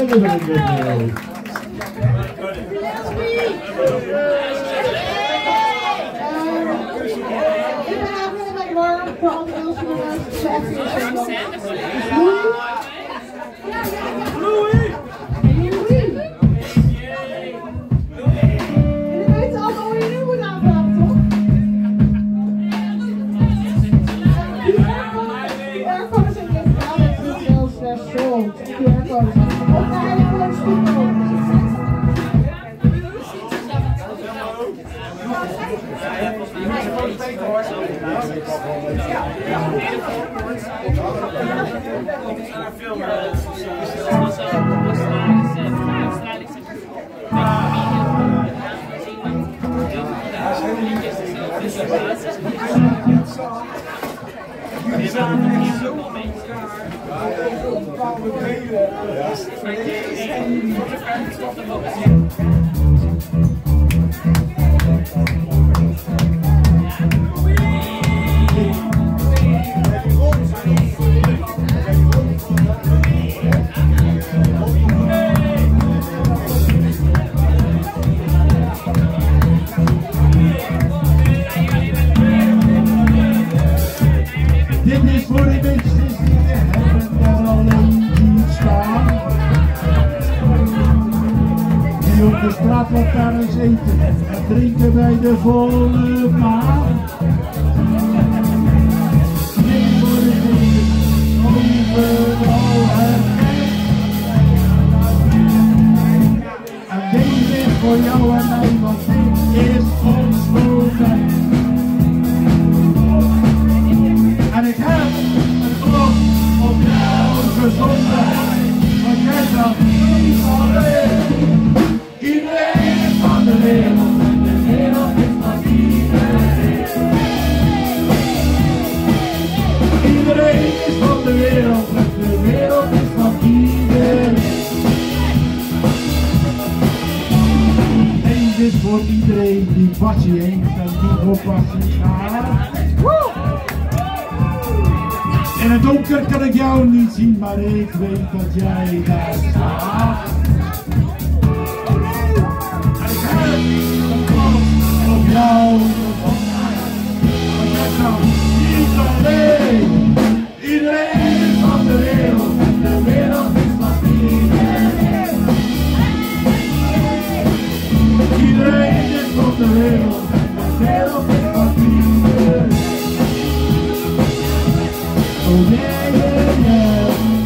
In het donker kan ik jou niet zien, maar ik weet dat jij daar staat. En ik heb een kans op jou. Want jij staat niet alleen. Iedereen is van de wereld en de wereld is van iedereen. Iedereen is van de wereld en de wereld is van iedereen. Oh yeah, yeah, yeah.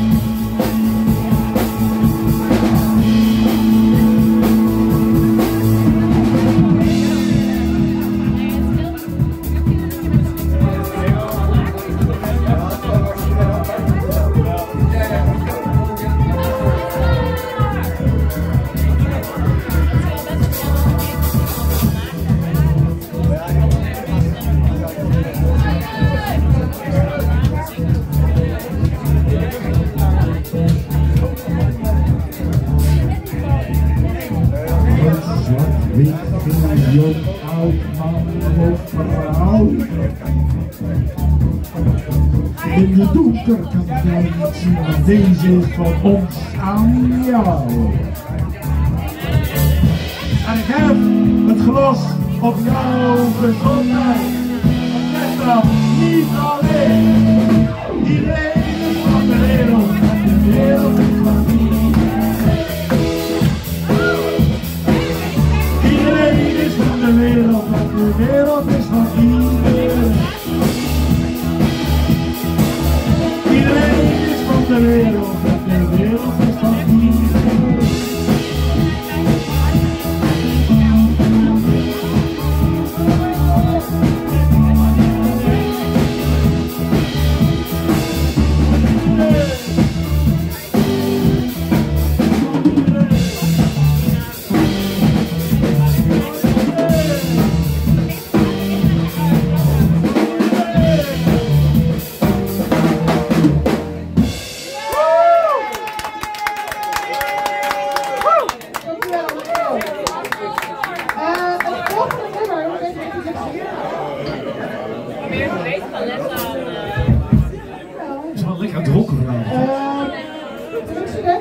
Jong, oud, man of vrouw. In de donker kan jij niet zien, maar deze is van ons aan jou. En ik heb het glas op jouw gezondheid. Want jij staat niet alleen. Iedereen is van de wereld en de wereld is van iedereen. Iedereen is van de wereld en de wereld is van iedereen. Iedereen is van de wereld en de wereld is van iedereen.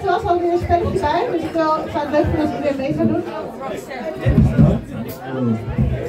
was alweer een spelletje bij, dus ik zou het leuk vinden als iedereen mee zou doen.